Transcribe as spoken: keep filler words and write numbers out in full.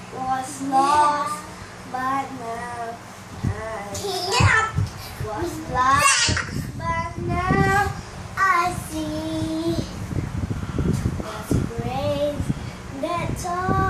Was lost, but now I was blind, but now I see. God's grace that taught